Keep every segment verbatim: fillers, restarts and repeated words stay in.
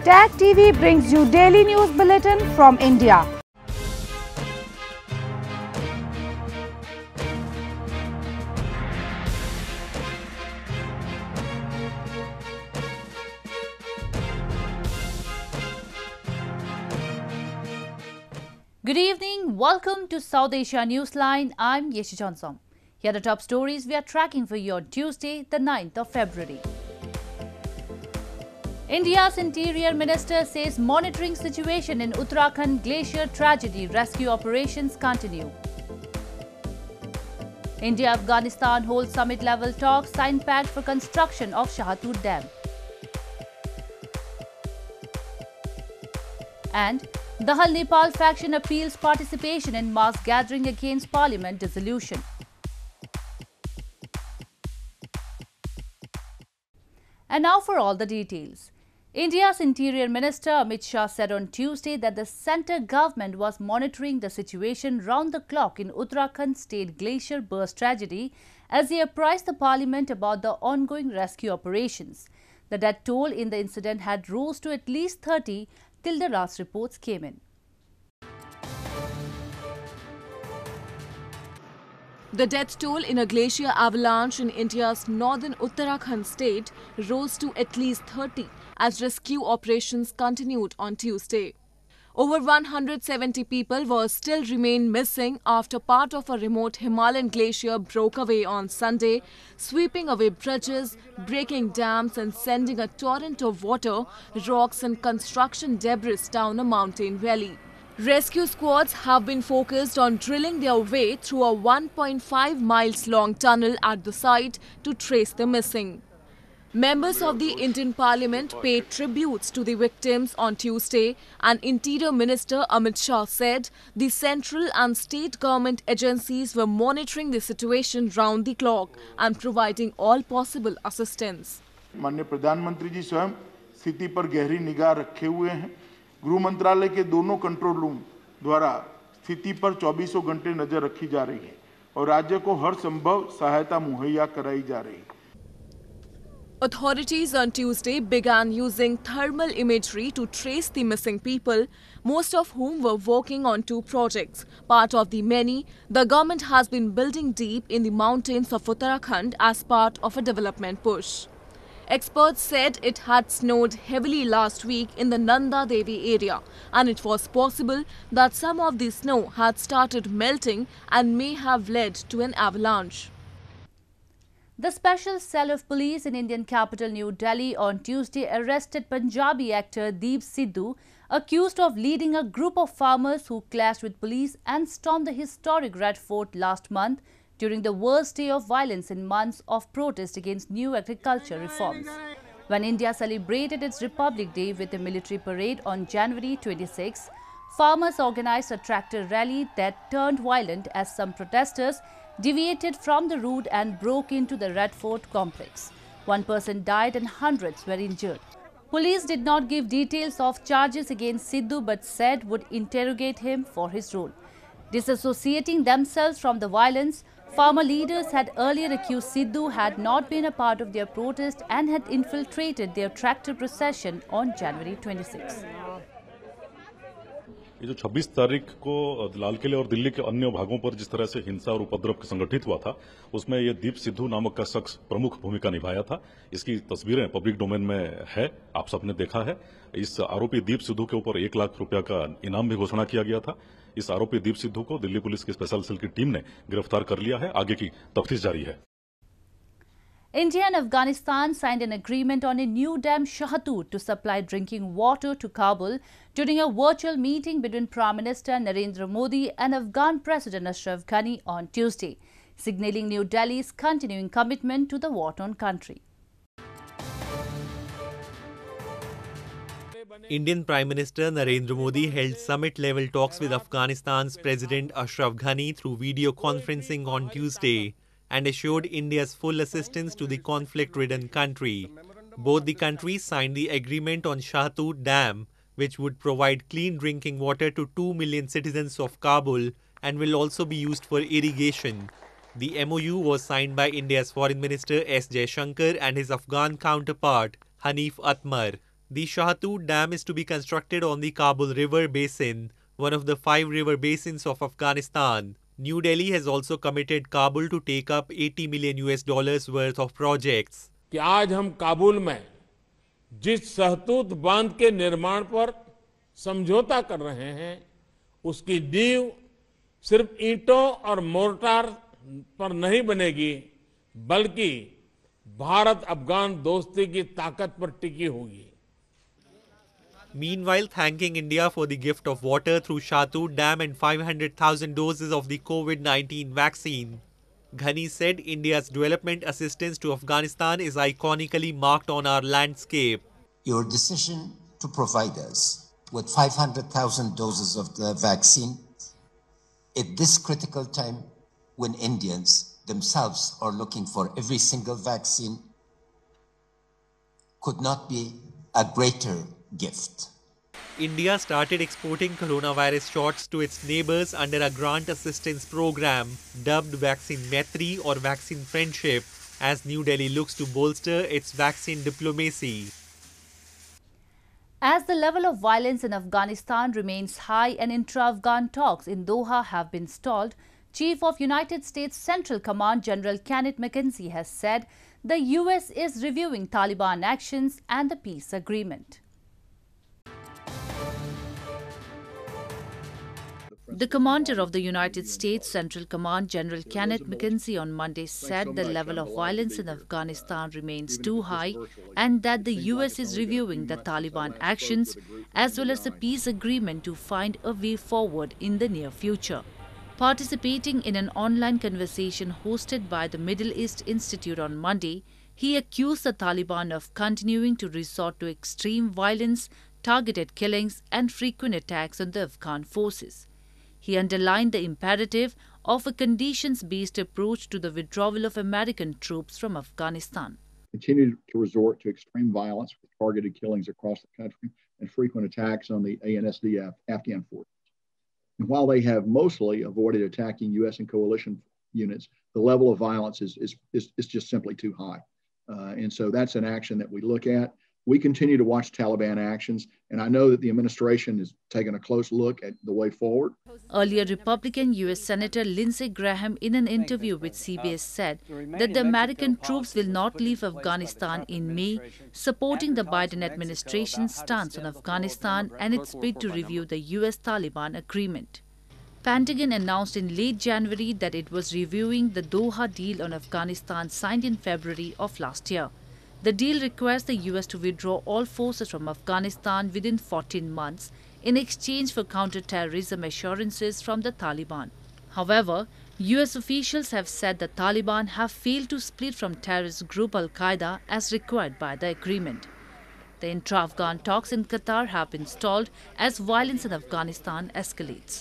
Tag T V brings you daily news bulletin from India. Good evening, welcome to South Asia Newsline. I'm Yeshi Johnson. Here are the top stories we are tracking for you on Tuesday, the ninth of February. India's Interior Minister says monitoring situation in Uttarakhand glacier tragedy rescue operations continue. India-Afghanistan holds summit-level talks, sign pact for construction of Shahatut Dam. And Dahal Nepal faction appeals participation in mass gathering against parliament dissolution. And now for all the details. India's Interior Minister Amit Shah said on Tuesday that the centre government was monitoring the situation round the clock in Uttarakhand state glacier burst tragedy as they apprised the parliament about the ongoing rescue operations. The death toll in the incident had rose to at least thirty till the last reports came in. The death toll in a glacier avalanche in India's northern Uttarakhand state rose to at least thirty as rescue operations continued on Tuesday. Over one hundred seventy people were still remain missing after part of a remote Himalayan glacier broke away on Sunday, sweeping away bridges, breaking dams and sending a torrent of water, rocks and construction debris down a mountain valley. Rescue squads have been focused on drilling their way through a one point five miles long tunnel at the site to trace the missing. Members of the Indian Parliament paid tributes to the victims on Tuesday, and Interior Minister Amit Shah said the central and state government agencies were monitoring the situation round the clock and providing all possible assistance. माननीय प्रधानमंत्री जी स्वयं स्थिति पर गहरी निगाह रखे हुए हैं। गृह मंत्रालय के दोनों कंट्रोल रूम द्वारा स्थिति पर चौबीसों घंटे नजर रखी जा रही है और राज्य को हर संभव सहायता मुहैया कराई जा रही है। Authorities on Tuesday began using thermal imagery to trace the missing people, most of whom were working on two projects. Part of the many, the government has been building deep in the mountains of Uttarakhand as part of a development push. Experts said it had snowed heavily last week in the Nanda Devi area, and it was possible that some of the snow had started melting and may have led to an avalanche. The Special Cell of Police in Indian capital New Delhi on Tuesday arrested Punjabi actor Deep Sidhu, accused of leading a group of farmers who clashed with police and stormed the historic Red Fort last month during the worst day of violence in months of protest against new agriculture reforms. When India celebrated its Republic Day with a military parade on January twenty-sixth, farmers organized a tractor rally that turned violent as some protesters deviated from the route and broke into the Red Fort complex. One person died and hundreds were injured. Police did not give details of charges against Sidhu but said would interrogate him for his role. Disassociating themselves from the violence, farmer leaders had earlier accused Sidhu had not been a part of their protest and had infiltrated their tractor procession on January twenty-sixth. ये जो छब्बीस तारीख को लाल किले और दिल्ली के अन्य भागों पर जिस तरह से हिंसा और उपद्रव संगठित हुआ था, उसमें ये दीप सिद्धू नामक का शख्स प्रमुख भूमिका निभाया था। इसकी तस्वीरें पब्लिक डोमेन में है, आप सबने देखा है। इस आरोपी दीप सिद्धू के ऊपर एक लाख रुपया का इनाम भी घोषणा किया गया था। इस आरोपी दीप सिद्धू को दिल्ली पुलिस की स्पेशल सेल की टीम ने गिरफ्तार कर लिया है। आगे की तफ्तीश जारी है। India and Afghanistan signed an agreement on a new dam Shahatut to supply drinking water to Kabul during a virtual meeting between Prime Minister Narendra Modi and Afghan President Ashraf Ghani on Tuesday, signalling New Delhi's continuing commitment to the war-torn country. Indian Prime Minister Narendra Modi held summit-level talks with Afghanistan's President Ashraf Ghani through video conferencing on Tuesday and assured India's full assistance to the conflict-ridden country. Both the countries signed the agreement on Shahatut Dam, which would provide clean drinking water to two million citizens of Kabul and will also be used for irrigation. The M O U was signed by India's Foreign Minister S Jaishankar and his Afghan counterpart Hanif Atmar. The Shahtoot Dam is to be constructed on the Kabul River Basin, one of the five river basins of Afghanistan. New Delhi has also committed Kabul to take up eighty million U S dollars worth of projects. कि आज हम काबुल में जिस शहतूत बांध के निर्माण पर समझौता कर रहे हैं, उसकी नींव सिर्फ ईंटों और मोर्टार पर नहीं बनेगी, बल्कि भारत अफगान दोस्ती की ताकत पर टिकी होगी. Meanwhile, thanking India for the gift of water through Shahtoot Dam and five hundred thousand doses of the COVID nineteen vaccine, Ghani said India's development assistance to Afghanistan is iconically marked on our landscape. Your decision to provide us with five hundred thousand doses of the vaccine at this critical time when Indians themselves are looking for every single vaccine could not be a greater gift. India started exporting coronavirus shots to its neighbors under a grant assistance program dubbed Vaccine Maitri or Vaccine Friendship, as New Delhi looks to bolster its vaccine diplomacy. As the level of violence in Afghanistan remains high and intra-Afghan talks in Doha have been stalled, Chief of United States Central Command General Kenneth McKenzie has said the U S is reviewing Taliban actions and the peace agreement. The commander of the United States Central Command, General Kenneth McKenzie, on Monday said the level of violence in Afghanistan remains too high and that the U S is reviewing the Taliban actions as well as the peace agreement to find a way forward in the near future. Participating in an online conversation hosted by the Middle East Institute on Monday, he accused the Taliban of continuing to resort to extreme violence, targeted killings and frequent attacks on the Afghan forces. He underlined the imperative of a conditions-based approach to the withdrawal of American troops from Afghanistan. Continue to resort to extreme violence with targeted killings across the country and frequent attacks on the A N S D F Afghan forces. And while they have mostly avoided attacking U S and coalition units, the level of violence is, is, is, is just simply too high. Uh, and so that's an action that we look at. We continue to watch Taliban actions, and I know that the administration is taking a close look at the way forward. Earlier, Republican U S Senator Lindsey Graham, in an interview with C B S, said that the American troops will not leave Afghanistan in May, supporting the Biden administration's stance on Afghanistan and its bid to review the U S-Taliban agreement. Pentagon announced in late January that it was reviewing the Doha deal on Afghanistan signed in February of last year. The deal requires the U S to withdraw all forces from Afghanistan within fourteen months in exchange for counter-terrorism assurances from the Taliban. However, U S officials have said the Taliban have failed to split from terrorist group Al-Qaeda as required by the agreement. The intra-Afghan talks in Qatar have been stalled as violence in Afghanistan escalates.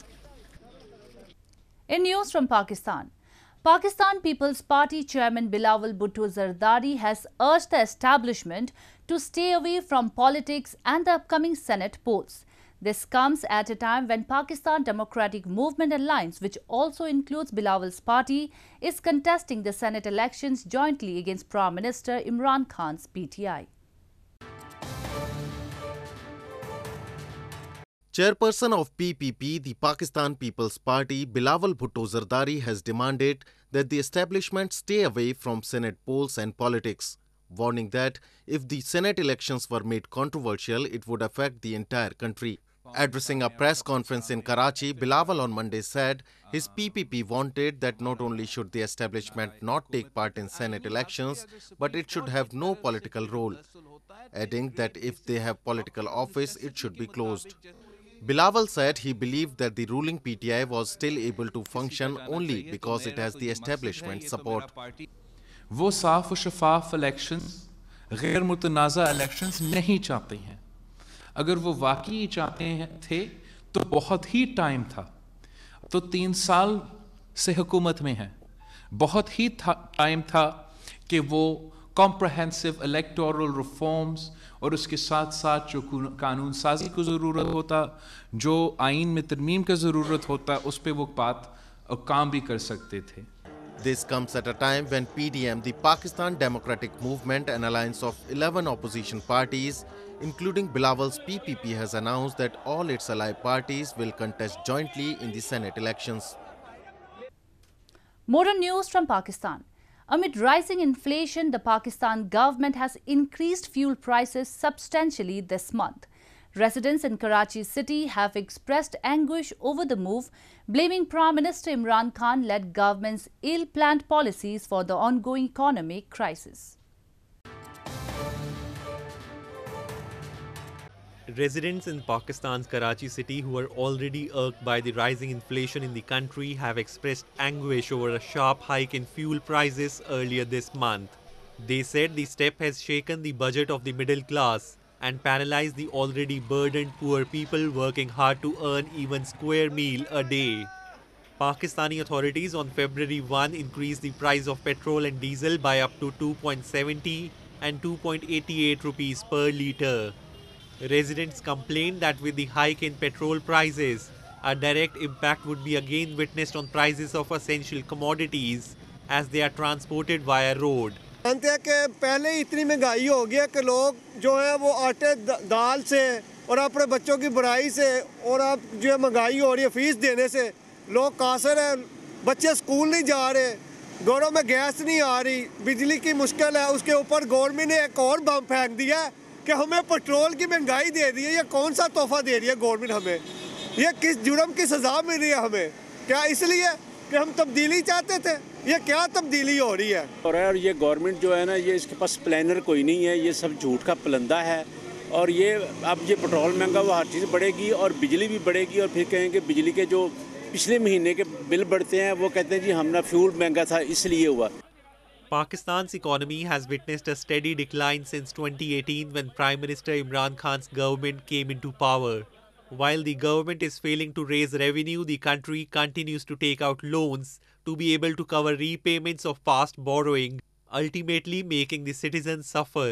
In news from Pakistan, Pakistan People's Party Chairman Bilawal Bhutto Zardari has urged the establishment to stay away from politics and the upcoming Senate polls. This comes at a time when Pakistan Democratic Movement Alliance, which also includes Bilawal's party, is contesting the Senate elections jointly against Prime Minister Imran Khan's P T I. Chairperson of P P P, the Pakistan People's Party, Bilawal Bhutto Zardari has demanded that the establishment stay away from Senate polls and politics, warning that if the Senate elections were made controversial, it would affect the entire country. Addressing a press conference in Karachi, Bilawal on Monday said his P P P wanted that not only should the establishment not take part in Senate elections, but it should have no political role, adding that if they have political office, it should be closed. Bilawal said he believed that the ruling P T I was still able to function only because it has the establishment support. वो साफ और शफाफ elections, गैर मुतनाज़ा elections नहीं चाहते हैं. अगर वो वाकई चाहते हैं थे तो बहुत ही टाइम था. तो तीन साल से हुकूमत में हैं. बहुत ही टाइम था कि वो कॉम्प्रहेंसिव इलेक्टोरल रिफॉर्म्स और उसके साथ साथ जो कानून साजी को ज़रूरत होता, जो आइन में तरमीम का ज़रूरत होता, उस पर वो बात और काम भी कर सकते थे. This comes at a time when P D M, the Pakistan Democratic Movement, an alliance of eleven opposition parties, including Bilawal's P P P, has announced that all its allied parties will contest jointly in the Senate elections. More on news from Pakistan. Amid rising inflation, the Pakistan government has increased fuel prices substantially this month. Residents in Karachi city have expressed anguish over the move, blaming Prime Minister Imran Khan-led government's ill-planned policies for the ongoing economic crisis. Residents in Pakistan's Karachi city who are already irked by the rising inflation in the country have expressed anguish over a sharp hike in fuel prices earlier this month. They said the step has shaken the budget of the middle class and paralyzed the already burdened poor people working hard to earn even square meal a day. Pakistani authorities on February first increased the price of petrol and diesel by up to two point seven zero and two point eight eight rupees per litre. Residents complained that with the hike in petrol prices, a direct impact would be again witnessed on prices of essential commodities as they are transported via road. जानते हैं कि पहले ही इतनी महंगाई हो गई है कि लोग जो है वो आटे दाल से और अपने बच्चों की पढ़ाई से और अब जो है महंगाई हो रही है फीस देने से लोग कासर हैं, बच्चे स्कूल नहीं जा रहे, घरों में गैस नहीं आ रही, बिजली की मुश्किल है, उसके ऊपर गवर्नमेंट ने एक और बम फेंक दिया है कि हमें पेट्रोल की महंगाई दे दी है। ये कौन सा तोहफा दे रही है गवर्नमेंट हमें? ये किस जुर्म की सज़ा मिल रही है हमें? क्या इसलिए कि हम तब्दीली चाहते थे? ये क्या तब्दीली हो रही है? और ये गवर्नमेंट जो है ना, ये इसके पास प्लानर कोई नहीं है, ये सब झूठ का पलंदा है। और ये अब ये पेट्रोल महंगा हुआ, हर चीज़ बढ़ेगी और बिजली भी बढ़ेगी और फिर कहेंगे बिजली के जो पिछले महीने के बिल बढ़ते हैं वो कहते हैं जी हमने फ्यूल महंगा था इसलिए हुआ। Pakistan's economy has witnessed a steady decline since twenty eighteen when Prime Minister Imran Khan's government came into power. While the government is failing to raise revenue, the country continues to take out loans to be able to cover repayments of past borrowing, ultimately making the citizens suffer.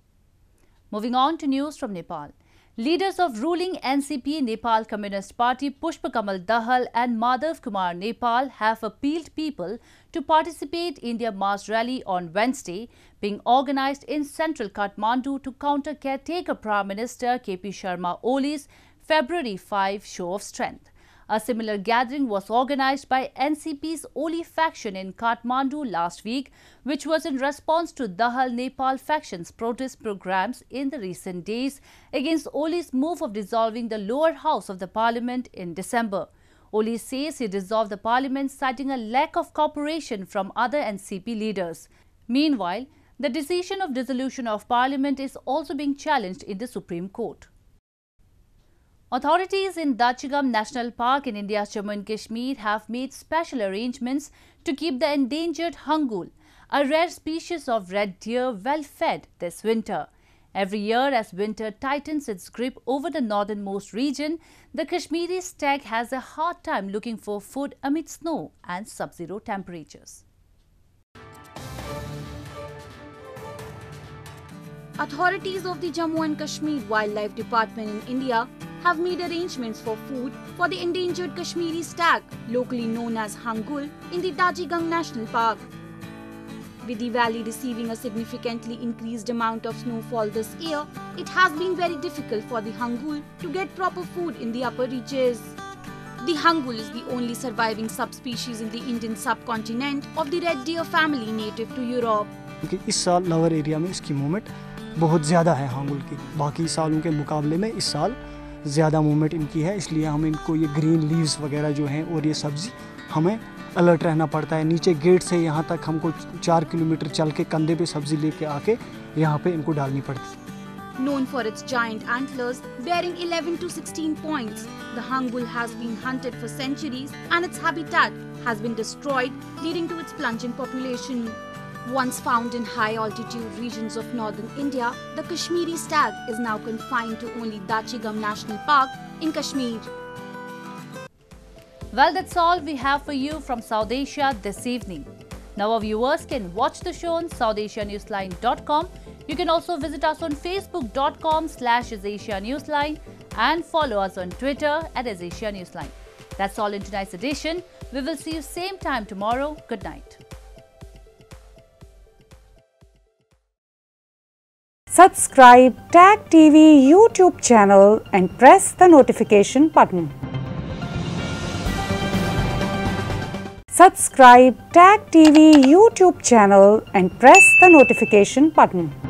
Moving on to news from Nepal. Leaders of ruling N C P Nepal Communist Party Pushpa Kamal Dahal and Madhav Kumar Nepal have appealed people to participate in their mass rally on Wednesday, being organized in central Kathmandu to counter caretaker Prime Minister K P Sharma Oli's February fifth show of strength. A similar gathering was organized by N C P's Oli faction in Kathmandu last week, which was in response to Dahal Nepal faction's protest programs in the recent days against Oli's move of dissolving the lower house of the parliament in December. Oli says he dissolved the parliament citing a lack of cooperation from other N C P leaders. Meanwhile, the decision of dissolution of parliament is also being challenged in the Supreme Court. Authorities in Dachigam National Park in India's Jammu and Kashmir have made special arrangements to keep the endangered hangul, a rare species of red deer, well fed this winter. Every year, as winter tightens its grip over the northernmost region, the Kashmiri stag has a hard time looking for food amid snow and sub-zero temperatures. Authorities of the Jammu and Kashmir Wildlife Department in India have made arrangements for food for the endangered Kashmiri stag, locally known as hangul, in the Dajigang National Park. With the valley receiving a significantly increased amount of snowfall this year, it has been very difficult for the hangul to get proper food in the upper reaches. The hangul is the only surviving subspecies in the Indian subcontinent of the red deer family native to Europe. क्योंकि इस साल lower area में इसकी movement बहुत ज़्यादा है हांगुल की, बाकी सालों के मुकाबले में इस साल ज़्यादा मूवमेंट इनकी है, इसलिए हम इनको ये ग्रीन लीव्स वगैरह जो हैं और ये सब्ज़ी हमें अलर्ट रहना पड़ता है। नीचे गेट से यहाँ तक हमको चार किलोमीटर चल के कंधे पे सब्ज़ी लेके आके यहाँ पे इनको डालनी पड़ती है। Known for its giant antlers bearing eleven to sixteen points, the hangul has been hunted for centuries and its habitat has been destroyed, leading to its plunging population. Once found in high-altitude regions of northern India, the Kashmiri stag is now confined to only Dachigam National Park in Kashmir. Well, that's all we have for you from South Asia this evening. Now our viewers can watch the show on south asia newsline dot com. You can also visit us on facebook dot com slash Asia Newsline and follow us on Twitter at Asia Newsline. That's all in tonight's edition. We will see you same time tomorrow. Good night. Subscribe Tag T V YouTube channel and press the notification button. Subscribe Tag T V YouTube channel and press the notification button.